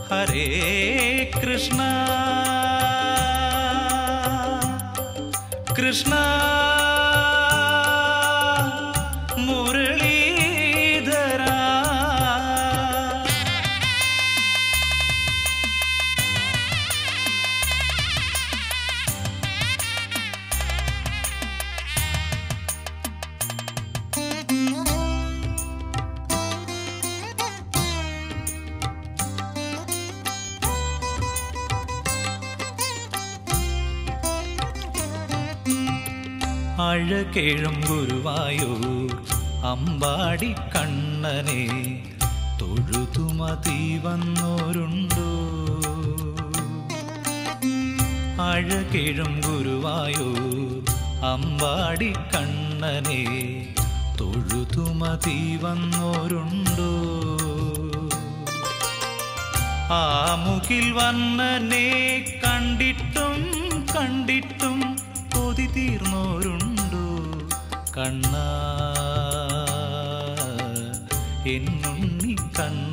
ഹരേ കൃഷ്ണ കൃഷ്ണ മുരളീധര അഴകേഴും ഗുരുവായൂർ അമ്പാടി കണ്ണനെ തൊഴുതുമതി വന്നോരുണ്ടോ? അഴകേഴും ഗുരുവായൂർ അമ്പാടി കണ്ണനെ തൊഴുതുമതി വന്നോരുണ്ടോ? ആ മുകിൽ വന്നനെ കണ്ടിട്ടും കണ്ടിട്ടും കൊതി തീർന്നോരുണ്ടോ? കണ്ണ എന്നുണ്ണി കണ്ണ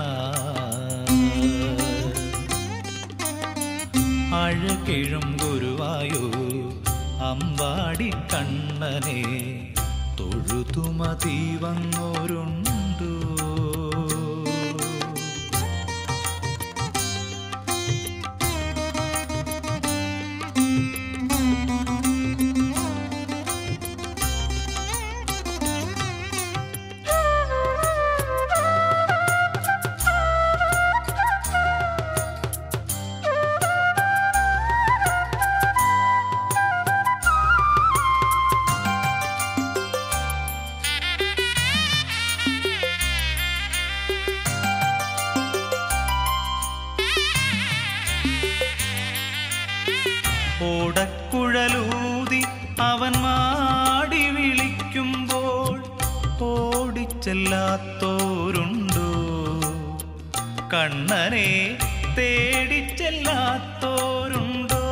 അഴകേഴും ഗുരുവായൂർ അമ്പാടി കണ്ണനെ തൊഴുതുമതി വന്നോരുണ്ടോ? ഓടക്കുഴലൂതി അവൻ മാടി വിളിക്കുമ്പോൾ ഓടിച്ചെല്ലാത്തോരുണ്ടോ? കണ്ണനെ തേടിച്ചെല്ലാത്തോരുണ്ടോ?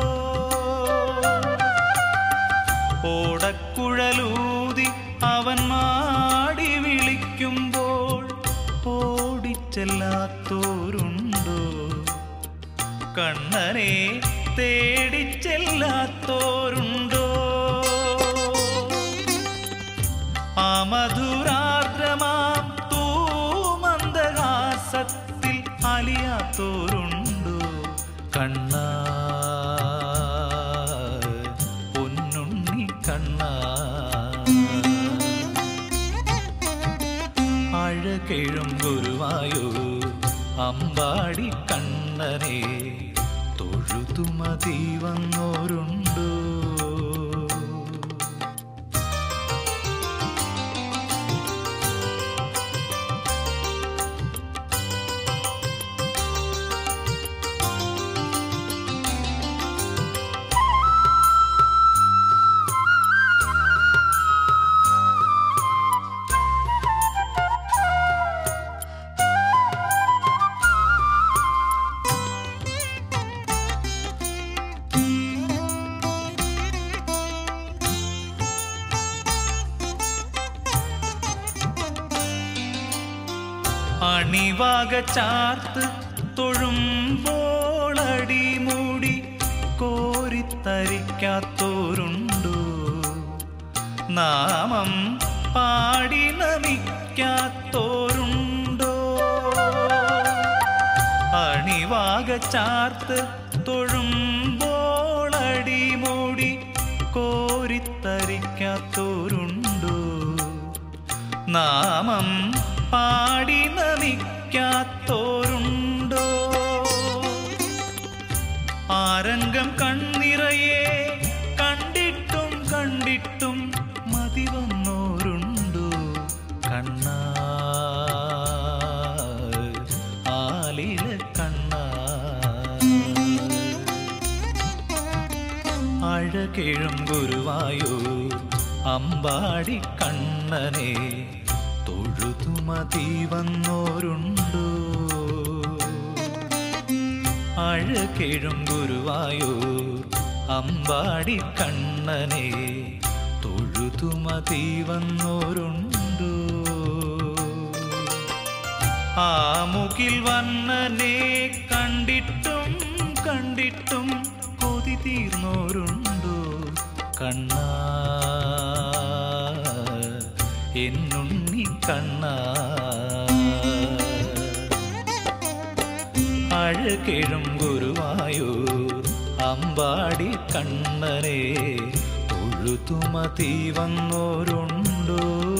ഓടക്കുഴലൂതി അവൻ മാടി വിളിക്കുമ്പോൾ ഓടിച്ചെല്ലാത്തോരുണ്ടോ? കണ്ണനെ തേടിച്ചെല്ലാത്തോരുണ്ടോ? ആ മധുരാർദ്രമാം തൂമന്ദഹാസത്തിൽ അലിയാത്തോരുണ്ടോ? കണ്ണ പൊന്നുണ്ണി കണ്ണ അഴകേഴും ഗുരുവായൂർ അമ്പാടി കണ്ണനെ തൊഴുതുമതി വന്നോരുണ്ടോ? അണിവാക ചാർത്ത് തൊഴുമ്പോളടിമൂടി കോരിത്തരിക്കാത്തോരുണ്ടോ? നാമം പാടി നമിക്കാത്തോരുണ്ടോ? അണിവാക ചാർത്ത് തൊഴുമ്പോളടിമൂടി കോരിത്തരിക്കാത്തോരുണ്ടോ? നാമം പാടി നമിക്കാത്തോരുണ്ടോ? ആരംഗം കണ്ണിറയെ കണ്ടിട്ടും കണ്ടിട്ടും മതി വന്നോരുണ്ടോ? കണ്ണ ആലില കണ്ണ അഴകേഴും ഗുരുവായൂർ അമ്പാടി കണ്ണനെ തൊഴുതുമതി വന്നോരുണ്ടോ? അഴകേഴും ഗുരുവായൂർ അമ്പാടി കണ്ണനെ തൊഴുതുമതി വന്നോരുണ്ടോ? ആ മുകിൽ വന്നനെ കണ്ടിട്ടും കണ്ടിട്ടും കൊതി തീർന്നോരുണ്ടോ കണ്ണാ എന്നുണ്ണി കണ്ണാ അഴകെഴും ഗുരുവായൂർ അമ്പാടി കണ്ണനെ ഒഴുതുമതി വന്നോരുണ്ടോ